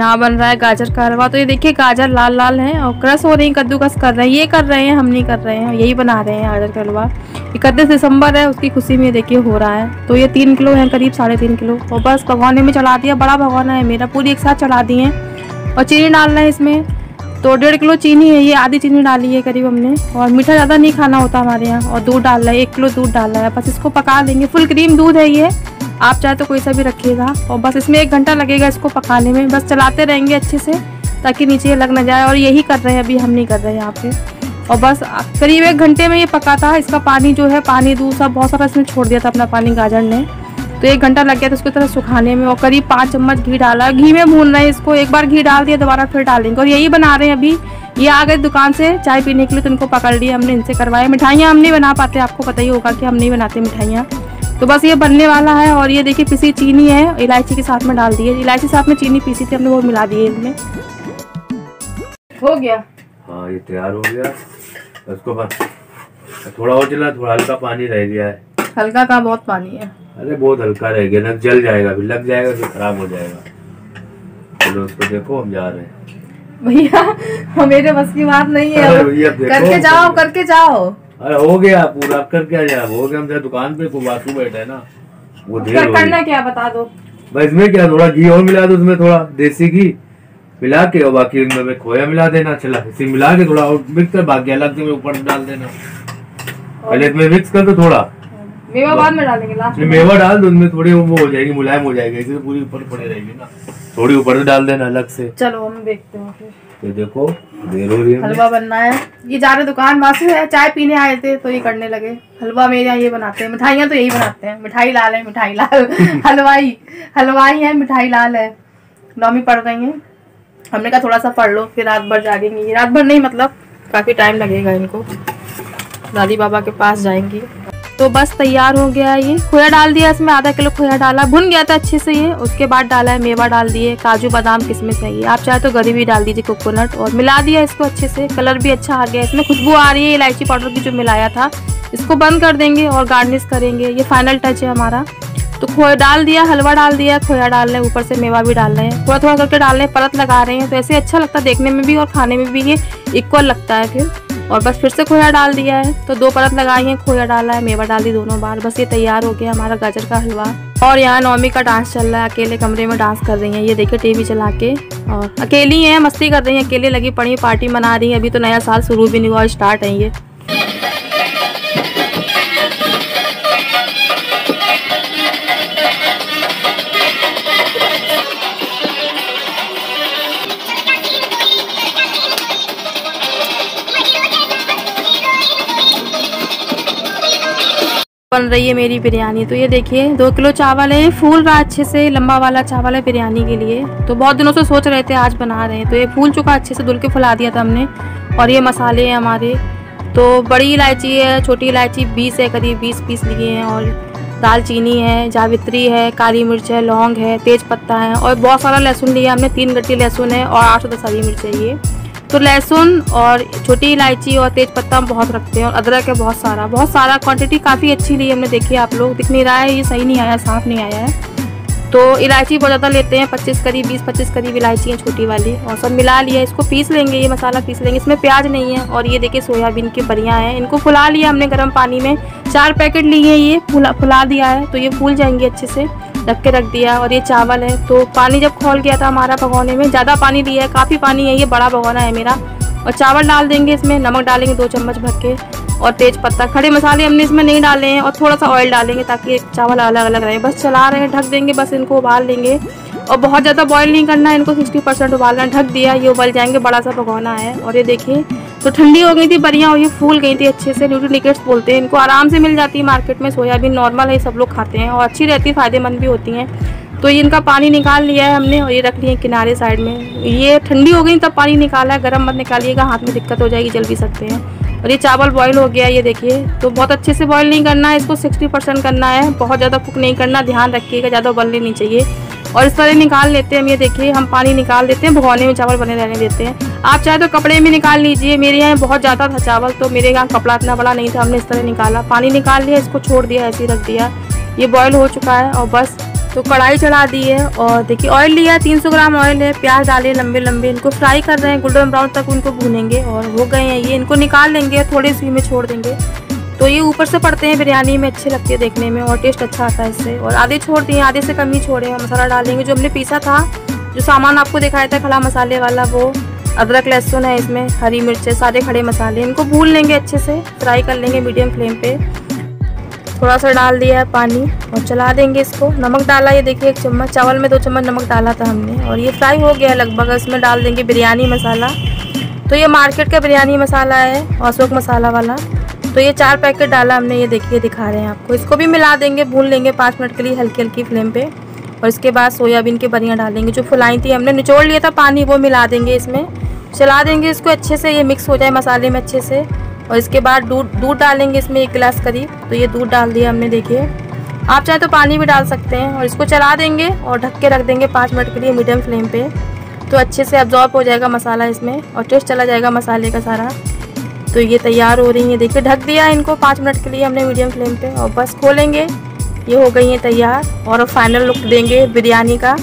यहाँ बन रहा है गाजर का हलवा। तो ये देखिए गाजर लाल लाल हैं और क्रश हो रही है, कद्दूकस कर रहे हैं, ये कर रहे हैं, हम नहीं कर रहे हैं, यही बना रहे हैं गाजर का हलवा। 31 दिसंबर है, उसकी खुशी में देखिए हो रहा है। तो ये 3 किलो है, करीब 3.5 किलो। और बस भगोने में चढ़ा दिया, बड़ा भगोना है मेरा, पूरी एक साथ चढ़ा दिए। और चीनी डालना है इसमें, तो 1.5 किलो चीनी है, ये आधी चीनी डाली है करीब हमने। और मीठा ज़्यादा नहीं खाना होता हमारे यहाँ। और दूध डाल रहा है, 1 किलो दूध डाल रहा है। बस इसको पका लेंगे, फुल क्रीम दूध है ये, आप चाहे तो कोई सा भी रखिएगा। और बस इसमें 1 घंटा लगेगा इसको पकाने में। बस चलाते रहेंगे अच्छे से ताकि नीचे लग ना जाए। और यही कर रहे हैं अभी, हम नहीं कर रहे हैं यहाँ पे। और बस करीब 1 घंटे में ये पका था। इसका पानी जो है, पानी दूध सब बहुत सारा इसमें छोड़ दिया था अपना पानी गाजर ने। तो 1 घंटा लग गया था उसको तरह सुखाने में। और करीब 5 चम्मच घी डाला, घी में भून रहे हैं इसको। एक बार घी डाल दिया, दोबारा फिर डालेंगे। और यही बना रहे हैं अभी। ये आ गए दुकान से चाय पीने के लिए, तो इनको पकड़ लिया हमने, इनसे करवाया। मिठाइयाँ हम नहीं बना पाते, आपको पता ही होगा कि हम नहीं बनाते मिठाइयाँ। तो बस ये बनने वाला है। और ये देखिए पिसी चीनी है, इलायची के साथ में डाल दी है। इलायची साथ में चीनी पीसी थी हमने, वो मिला दी है इसमें। हो गया, हाँ ये तैयार हो गया। उसको बस थोड़ा और चला, थोड़ा हल्का पानी रह गया है। हल्का का बहुत पानी है, अरे बहुत हल्का रह गया ना, जल जाएगा, फिर लग जाएगा, फिर खराब हो जाएगा। चलो उसको देखो, हम जा रहे हैं। भैया मेरे बस की बात नहीं है, करके जाओ करके जाओ। अरे हो गया पूरा, कर क्या जाए, हो गया। हम दुकान पे बाथरूम बैठे है ना, वो देर करना क्या बता दो। बस इसमें क्या, थोड़ा घी और मिला दो उसमें, थोड़ा देसी घी मिला के। और बाकी में खोया मिला देना, चला इसी मिला के थोड़ा और मिक्स कर, बाकी अलग से ऊपर डाल देना। पहले इसमें मिक्स कर दो, थोड़ा मेवा बाद में डालेंगे, लास्ट में मेवा डाल दो उनमें, थोड़ी वो हो जाएगी, मुलायम हो जाएगी, इसे पूरी ऊपर पड़े रहेगी ना, थोड़ी ऊपर से डाल देना अलग से। चलो हम देखते हैं फिर। तो देखो देर हो रही है, हलवा बनना है। ये जा रहे दुकान, वासी है, चाय पीने आए थे तो ये करने लगे। हलवा मेरे यहाँ ये बनाते हैं, मिठाइयाँ तो यही बनाते हैं। मिठाई लाल है, मिठाई लाल हलवाई है, मिठाई लाल है। नौमी पढ़ रही है, हमने कहा थोड़ा सा पढ़ लो, फिर रात भर जागेंगी। रात भर नहीं, मतलब काफी टाइम लगेगा इनको। दादी बाबा के पास जाएंगी। तो बस तैयार हो गया। ये खोया डाल दिया इसमें, आधा किलो खोया डाला, भुन गया था अच्छे से ये। उसके बाद डाला है मेवा, डाल दिए काजू बादाम किशमिश है ये, आप चाहे तो गरी भी डाल दीजिए, कोकोनट। और मिला दिया इसको अच्छे से, कलर भी अच्छा आ गया, इसमें खुशबू आ रही है इलायची पाउडर की जो मिलाया था। इसको बंद कर देंगे और गार्निश करेंगे, ये फाइनल टच है हमारा। तो खोया डाल दिया, हलवा डाल दिया, खोया डाल रहे हैं, ऊपर से मेवा भी डाल रहे हैं, थोड़ा थोड़ा करके डाल रहे हैं, परत लगा रहे हैं। तो ऐसे अच्छा लगता है देखने में भी और खाने में भी, ये इक्वल लगता है फिर। और बस फिर से खोया डाल दिया है, तो 2 परत लगाई है, खोया डाला है, मेवा डाल दी दोनों बार। बस ये तैयार हो गया हमारा गाजर का हलवा। और यहाँ नौमी का डांस चल रहा है, अकेले कमरे में डांस कर रही हैं, ये देखिए टीवी चला के। और अकेली हैं, मस्ती कर रही हैं, अकेले लगी पड़ी, पार्टी मना रही है। अभी तो नया साल शुरू भी नहीं हुआ, स्टार्ट है ये। बन रही है मेरी बिरयानी। तो ये देखिए 2 किलो चावल है, फूल रहा अच्छे से, लंबा वाला चावल है बिरयानी के लिए। तो बहुत दिनों से सोच रहे थे आज बना रहे हैं, तो ये फूल चुका अच्छे से, धुल के फुला दिया था हमने। और ये मसाले हैं हमारे, तो बड़ी इलायची है, छोटी इलायची 20 है, करीब 20 पीस लिए हैं। और दालचीनी है, जावित्री है, काली मिर्च है, लौंग है, तेज पत्ता है। और बहुत सारा लहसुन लिया हमने, 3 गट्टी लहसुन है और 8 से 10 हरी मिर्च है ये। तो लहसुन और छोटी इलायची और तेज पत्ता हम बहुत रखते हैं। और अदरक है बहुत सारा, क्वांटिटी काफ़ी अच्छी ली हमने। देखिए आप लोग, दिख नहीं रहा है, ये सही नहीं आया, साफ नहीं आया है। तो इलायची बहुत ज़्यादा लेते हैं, 20-25 करीब इलायची है छोटी वाली। और सब मिला लिया, इसको पीस लेंगे, ये मसाला पीस लेंगे। इसमें प्याज नहीं है। और ये देखिए सोयाबीन की बड़ियाँ हैं, इनको फुला लिया हमने गर्म पानी में, 4 पैकेट लिए हैं, ये फुला दिया है। तो ये फूल जाएंगे अच्छे से, रख के रख दिया। और ये चावल है, तो पानी जब खौल गया था हमारा भगोने में, ज़्यादा पानी दिया है, काफ़ी पानी है, ये बड़ा भगोना है मेरा। और चावल डाल देंगे इसमें, नमक डालेंगे 2 चम्मच भर के। और तेज पत्ता, खड़े मसाले हमने इसमें नहीं डाले हैं। और थोड़ा सा ऑयल डालेंगे ताकि चावल अलग अलग रहे। बस चला रहे हैं, ढक देंगे, बस इनको उबाल लेंगे। और बहुत ज़्यादा बॉयल नहीं करना है इनको, 60% उबालना, ढक दिया, ये उबल जाएंगे, बड़ा सा भगोना है। और ये देखिए तो ठंडी हो गई थी बढ़िया, और ये फूल गई थी अच्छे से। न्यूट्रीलिकेट्स बोलते हैं इनको, आराम से मिल जाती है मार्केट में। सोयाबीन नॉर्मल है, सब लोग खाते हैं और अच्छी रहती है, फ़ायदेमंद भी होती हैं। तो ये इनका पानी निकाल लिया है हमने, और ये रख लिए किनारे साइड में। ये ठंडी हो गई तब पानी निकाला है, गर्म मत निकालिएगा, हाथ में दिक्कत हो जाएगी, जल भी सकते हैं। और ये चावल बॉईल हो गया, ये देखिए। तो बहुत अच्छे से बॉईल नहीं करना है इसको, 60% करना है, बहुत ज़्यादा कुक नहीं करना, ध्यान रखिएगा, ज़्यादा उबलने नहीं चाहिए। और इस तरह निकाल लेते हैं हम, ये देखिए हम पानी निकाल देते हैं, भगोने में चावल बने रहने देते हैं। आप चाहे तो कपड़े में निकाल लीजिए, मेरे यहाँ बहुत ज़्यादा था चावल, तो मेरे यहाँ कपड़ा इतना बड़ा नहीं था, हमने इस तरह निकाला, पानी निकाल लिया, इसको छोड़ दिया, ऐसे ही रख दिया। ये बॉईल हो चुका है। और बस तो कढ़ाई चढ़ा दी है और देखिए ऑयल लिया है, 300 ग्राम ऑयल है। प्याज डाले लंबे लंबे, इनको फ्राई कर रहे हैं, गोल्डन ब्राउन तक उनको भूनेंगे। और हो गए हैं ये, इनको निकाल लेंगे, थोड़ी सी में छोड़ देंगे। तो ये ऊपर से पड़ते हैं बिरयानी में, अच्छे लगते हैं देखने में और टेस्ट अच्छा आता है इससे। और आधे छोड़ दिए, आधे से कम ही छोड़े। मसाला डालेंगे जो हमने पीसा था, जो सामान आपको दिखाया था खड़ा मसाले वाला, वो अदरक लहसुन है इसमें, हरी मिर्च है, सारे खड़े मसाले। इनको भून लेंगे अच्छे से, फ्राई कर लेंगे मीडियम फ्लेम पे। थोड़ा सा डाल दिया है पानी और चला देंगे इसको। नमक डाला, ये देखिए 1 चम्मच, चावल में 2 चम्मच नमक डाला था हमने। और ये फ्राई हो गया है लगभग। इसमें डाल देंगे बिरयानी मसाला। तो ये मार्केट का बिरयानी मसाला है, अशोक मसाला वाला। तो ये 4 पैकेट डाला हमने, ये देखिए दिखा रहे हैं आपको। इसको भी मिला देंगे, भून लेंगे 5 मिनट के लिए हल्की हल्की फ्लेम पे। और इसके बाद सोयाबीन की बरियाँ डालेंगे, जो फुलाई थी हमने, निचोड़ लिया था पानी, वो मिला देंगे इसमें। चला देंगे इसको अच्छे से, ये मिक्स हो जाए मसाले में अच्छे से। और इसके बाद दूध डालेंगे इसमें 1 गिलास करीब। तो ये दूध डाल दिया हमने, देखिए। आप चाहे तो पानी भी डाल सकते हैं। और इसको चला देंगे और ढक के रख देंगे 5 मिनट के लिए मीडियम फ्लेम पे। तो अच्छे से अब्जॉर्ब हो जाएगा मसाला इसमें और टेस्ट चला जाएगा मसाले का सारा। तो ये तैयार हो रही है, देखिए ढक दिया है इनको 5 मिनट के लिए हमने मीडियम फ्लेम पे। और बस खोलेंगे, ये हो गई है तैयार। और फाइनल लुक देंगे बिरयानी का।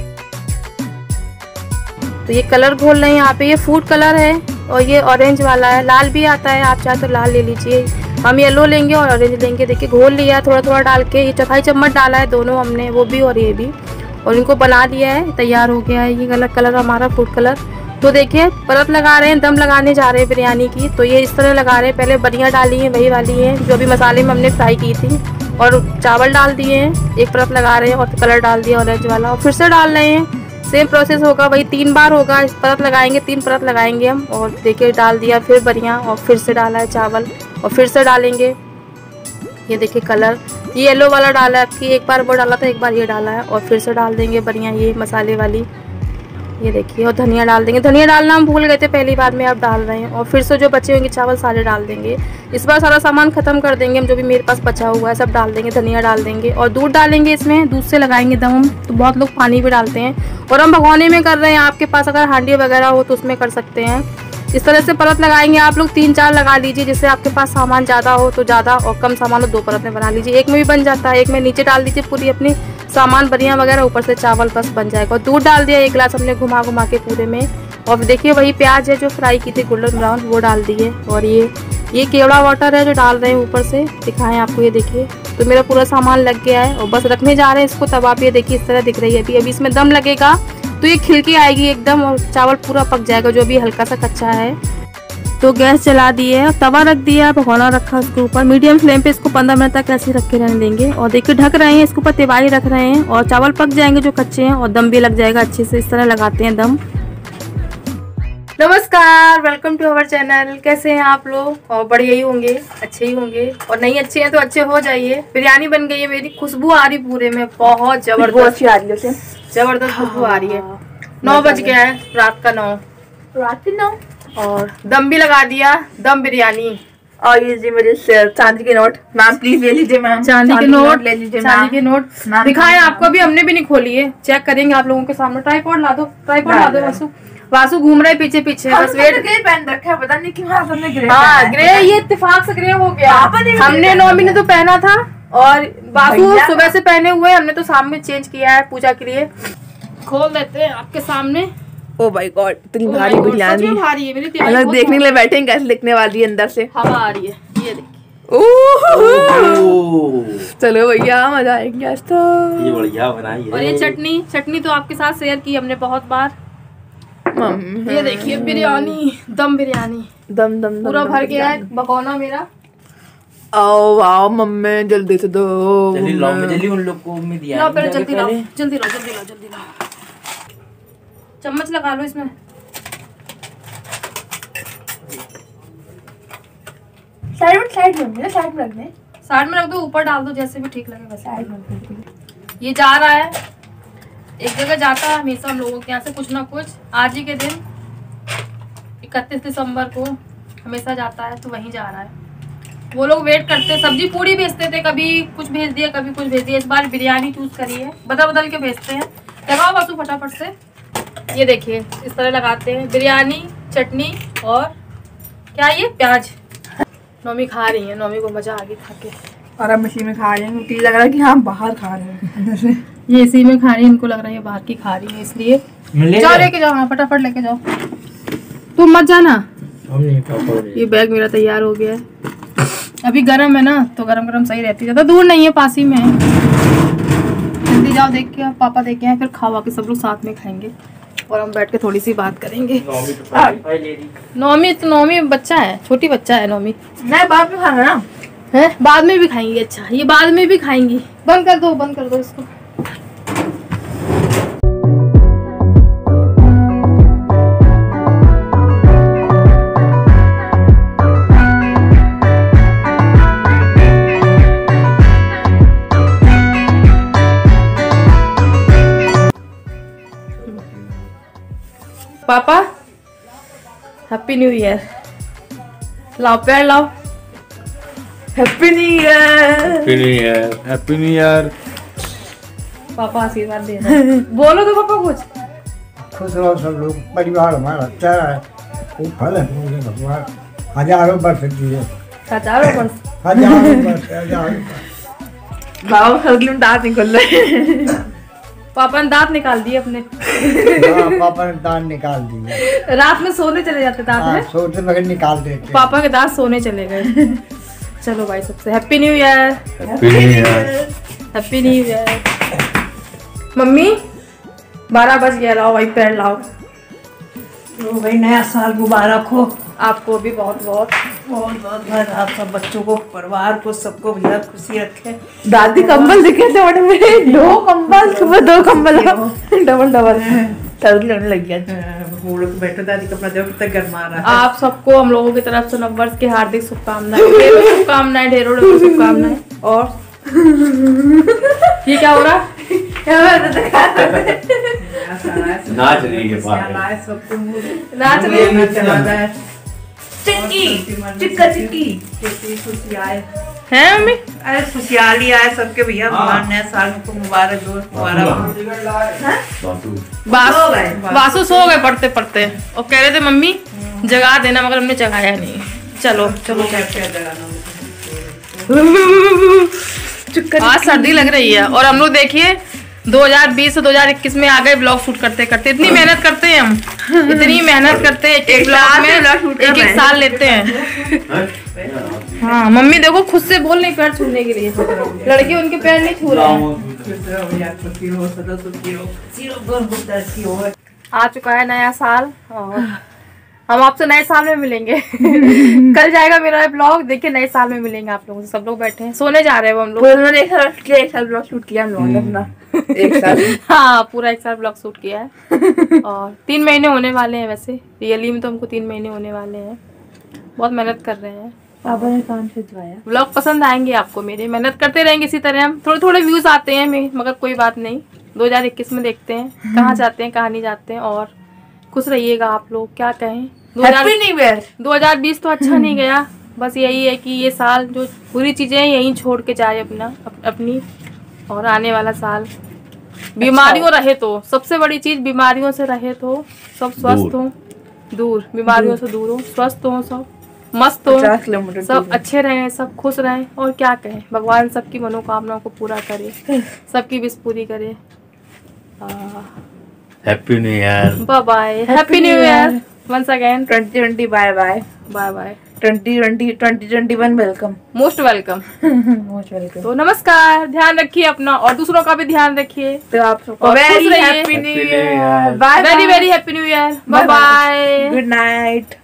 तो ये कलर घोल रहे हैं यहाँ पे, ये फूड कलर है और ये ऑरेंज वाला है, लाल भी आता है, आप चाहे तो लाल ले लीजिए। हम येलो लेंगे और ऑरेंज लेंगे। देखिए घोल लिया थोड़ा थोड़ा डाल के, ये 4 चम्मच डाला है दोनों हमने, वो भी और ये भी। और इनको बना दिया है, तैयार हो गया है ये अलग कलर हमारा फूड कलर। तो देखिए परत लगा रहे हैं, दम लगाने जा रहे हैं बिरयानी की। तो ये इस तरह लगा रहे हैं, पहले बरियाँ डाली हैं वही वाली हैं जो अभी मसाले में हमने फ्राई की थी। और चावल डाल दिए हैं, एक परत लगा रहे हैं और कलर डाल दिया ऑरेंज वाला। और फिर से डाल रहे हैं, सेम प्रोसेस होगा, वही 3 बार होगा। इस परत लगाएंगे, 3 परत लगाएंगे हम। और देखिए डाल दिया फिर बरियाँ और फिर से डाला है चावल और फिर से डालेंगे। ये देखिए कलर, ये येलो वाला डाला है आपकी, एक बार वो डाला था, एक बार ये डाला है। और फिर से डाल देंगे बरियाँ ये मसाले वाली, ये देखिए। और धनिया डाल देंगे, धनिया डालना हम भूल गए थे पहली बार में, अब डाल रहे हैं। और फिर से जो बचे होंगे चावल सारे डाल देंगे। इस बार सारा सामान खत्म कर देंगे हम, जो भी मेरे पास बचा हुआ है सब डाल देंगे। धनिया डाल देंगे और दूध डालेंगे इसमें, दूध से लगाएंगे दम हम। तो बहुत लोग पानी भी डालते हैं और हम भगोने में कर रहे हैं। आपके पास अगर हांडी वगैरह हो तो उसमें कर सकते हैं। इस तरह से परत लगाएंगे आप लोग, 3-4 लगा लीजिए। जिससे आपके पास सामान ज़्यादा हो तो ज़्यादा और कम सामान हो 2 परत में बना लीजिए। एक में भी बन जाता है, एक में नीचे डाल दीजिए पूरी अपनी सामान बरियाँ वगैरह, ऊपर से चावल बस बन जाएगा। और दूध डाल दिया 1 गिलास हमने घुमा घुमा के पूरे में। और देखिए वही प्याज है जो फ्राई की थी गोल्डन ब्राउन, वो डाल दिए। और ये केवड़ा वाटर है जो डाल रहे हैं ऊपर से, दिखाएं आपको, ये देखिए। तो मेरा पूरा सामान लग गया है और बस रखने जा रहे हैं इसको। तब आप ये देखिए इस तरह दिख रही है। अभी इसमें दम लगेगा तो ये खिलकी आएगी एकदम और चावल पूरा पक जाएगा, जो भी हल्का सा कच्चा है। तो गैस चला दिए, तवा रख दिया, भगोना रखा उसके ऊपर, मीडियम फ्लेम पे इसको 15 मिनट तक ऐसे रख के रहने देंगे। और देखिए ढक रहे हैं, इसके ऊपर तिवारी रख रहे हैं और चावल पक जाएंगे जो कच्चे हैं और दम भी लग जाएगा अच्छे से। इस तरह लगाते हैं दम। नमस्कार, वेलकम टू अवर चैनल। कैसे हैं आप लोग? और बढ़िया ही होंगे, अच्छे ही होंगे। और नहीं अच्छे हैं तो अच्छे हो जाइए। बिरयानी बन गई है मेरी, खुशबू आ रही पूरे में, बहुत जबरदस्त आ रही है, जबरदस्त खुशबू आ रही है। 9 बज गया है, रात का 9। और दम भी लगा दिया, दम बिरयानी। और ये जी मेरे चांदी के नोट, मैम प्लीज ले लीजिए मैम, चांदी के नोट ले लीजिए। चांदी के नोट दिखाएं आपको, अभी हमने भी नहीं खोली है, चेक करेंगे आप लोगों के सामने। ट्राइपॉड ला दो, ट्राइपॉड ला दो। वासु घूम रहे पीछे पीछे, बस वेट। ग्रे पहन रखा है, पता नहीं क्यों हमने ग्रे। हाँ ग्रे, ये इत्तेफाक से ग्रे हो गया। हमने 9 महीने तो पहना था और वासु सुबह से पहने हुए, हमने तो शाम में चेंज किया है पूजा के लिए। खोल देते हैं आपके सामने। ओ माय गॉड, इतनी भारी बिरयानी, भारी है मेरी। अलग देखने के लिए बैठे हैं, कैसे लिखने वाली है अंदर से, हवा आ रही है, ये देखिए। चलो भैया मजा आएगी आज तो। ये बढ़िया बनाई है। और ये चटनी तो आपके साथ शेयर की हमने बहुत बार। ये देखिए बिरयानी, दम बिरयानी, दम दम पूरा भर गया है भगोना मेरा। आओ वाओ मम्मी, जल्दी से दो, जल्दी लाओ, जल्दी उन लोग को में दिया। लाओ पहले, जल्दी लाओ, जल्दी लाओ, जल्दी लाओ, जल्दी लाओ। चम्मच लगा लो इसमें। साइड में रख दे, साइड में रख दो, ऊपर डाल दो, जैसे भी ठीक लगे वैसे। ये जा रहा है, एक जगह जाता है हमेशा हम लोगों के यहाँ से कुछ ना कुछ। आज ही के दिन 31 दिसंबर को हमेशा जाता है, तो वहीं जा रहा है। वो लोग वेट करते, सब्जी पूरी भेजते थे, कभी कुछ भेज दिया, कभी कुछ भेज दिया। इस बार बिरयानी चूज करी है, बदल के भेजते हैं। लगाओ वासु फटाफट से। ये देखिए इस तरह लगाते हैं, बिरयानी, चटनी और क्या ये प्याज। नौमी खा रही है, नौमी को मजा आ गई खा के। और अब मशीन में खा रहे हैं, लग रहा है कि हाँ बाहर खा रहे हैं। ये इसी में खा रही है, इनको लग रहा है बाहर की खा रही है इसलिए। जाओ लेके जाओ, हाँ फटाफट लेके जाओ, तुम मत जाना। ये बैग मेरा तैयार हो गया है। अभी गर्म है ना तो गरम गरम सही रहती है, ज़्यादा दूर नहीं है, पास ही में है। जल्दी जाओ, देख के पापा देख के आए, फिर खावा के सब लोग साथ में खाएंगे और हम बैठ के थोड़ी सी बात करेंगे। नौमी बच्चा है, छोटी बच्चा है नौमी। नहीं बाद में खाना ना है, बाद में भी खाएंगी। अच्छा ये बाद में भी खाएंगी। बंद कर दो इसको। पापा हैप्पी न्यू ईयर। लाओ पैर लाओ। Happy new year. Happy new year, happy new year. पापा आशीर्वाद दे रहे हैं। बोलो तो पापा कुछ। खुश रहो सब लोग, परिवार हमारा अच्छा है, खूब फल है भगवान, हजारों वर्ष जिए, हजारों वर्ष। हजारों बाबा खरगली में दांत निकल रहे। पापा ने दांत निकाल दिए अपने। पापा ने दांत निकाल दिए। रात में सोने चले जाते दांत है, सोते वक्त निकाल देते। पापा के दांत सोने चले गए। चलो भाई सबसे happy new year. Happy new year, happy new year. मम्मी 12 बज गया, लाओ भाई पैर लाओ। तो भाई नया साल मुबारक हो। आपको भी बहुत बहुत। बहुत आप सब बच्चों को, परिवार को, सबको भैया खुशी रखे। दादी कंबल दिखे थे बड़े में, 2 कंबल, सुबह 2 कंबल, डबल सर्दी लगने लग गया। बैठो दादी कपड़ा देखो कितना गर्मा रहा है। आप सबको हम लोगों की तरफ से नववर्ष की हार्दिक शुभकामनाएं, ढेरों शुभकामनाएं। और ये क्या हो रहा? नाच रही है नाच रही चिक्की चिक्का चिक्की खुशी आए है मम्मी। अरे खुशहाली आए सबके भैया, भगवान नया साल को मुबारक हो। वासु सो गए पढ़ते पढ़ते और कह रहे थे मम्मी जगा देना, मगर हमने जगाया नहीं। चलो आज सर्दी लग रही है और हम लोग देखिए 2020 से 2021 में आ गए ब्लॉग शूट करते करते। इतनी मेहनत करते हैं हम, इतनी मेहनत करते हैं, एक ब्लॉग में एक साल लेते हैं। हाँ मम्मी देखो खुद से बोल नहीं, पैर छूने के लिए लड़के उनके पैर नहीं छू रहे हैं। आ चुका है नया साल और हम आपसे नए साल में मिलेंगे। कल जाएगा मेरा ब्लॉग, देखिए नए साल में मिलेंगे आप लोगों से। सब लोग बैठे हैं, सोने जा रहे हैं हम लोग। उन्होंने एक साल ब्लॉग शूट किया हम लोगों ने अपना, एक साल। हाँ पूरा 1 साल ब्लॉग शूट किया है और 3 महीने होने वाले हैं। वैसे रियली में तो हमको 3 महीने होने वाले हैं। बहुत मेहनत कर रहे हैं। पापा ने काम खिंचवाया। ब्लॉग पसंद आएंगे आपको मेरे, मेहनत करते रहेंगे इसी तरह। हम थोड़े व्यूज आते हैं मगर कोई बात नहीं, 2021 में देखते हैं कहाँ जाते हैं कहाँ नहीं जाते हैं। और खुश रहिएगा आप लोग, क्या कहें। 2020 तो अच्छा नहीं गया, बस यही है कि ये साल जो बुरी चीजें हैं यहीं छोड़ के जाए अपनी, और आने वाला साल बीमारियों रहे तो, सबसे बड़ी चीज बीमारियों से रहे तो, सब स्वस्थ हो, दूर बीमारियों से दूर हो, स्वस्थ हो, सब मस्त हो, सब अच्छे रहें, सब खुश रहें। और क्या कहें, भगवान सबकी मनोकामनाओं को पूरा करे, सबकी विश पूरी करे। Happy new year, bye bye, happy new year once again. 2020 bye bye, bye bye. 2021 welcome, most welcome. Most welcome. तो नमस्कार, ध्यान रखिए अपना और दूसरों का भी ध्यान रखिए। तो आप सबको very happy new year, very very happy new year, bye bye, good night.